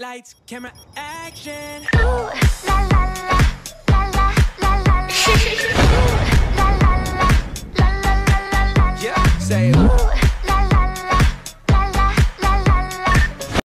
Lights, camera, action. Ooh, la la la, la la la la la. Ooh, la la la, la la la la la. Yeah, say